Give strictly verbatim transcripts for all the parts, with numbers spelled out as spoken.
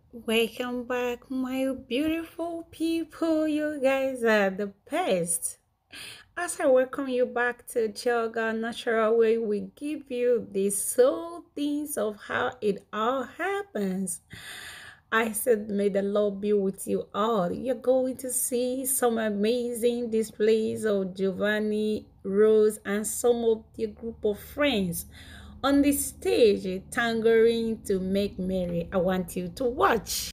Welcome back, my beautiful people. You guys are the best. As I welcome you back to Yoga Natural Way, we give you the soul things of how it all happens. I said, may the Lord be with you all. You're going to see some amazing displays of Giovanni, Rose, and some of your group of friends on the stage, tangoing to make merry. I want you to watch.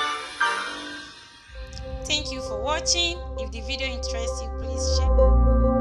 Thank you for watching. If the video interests you, please share.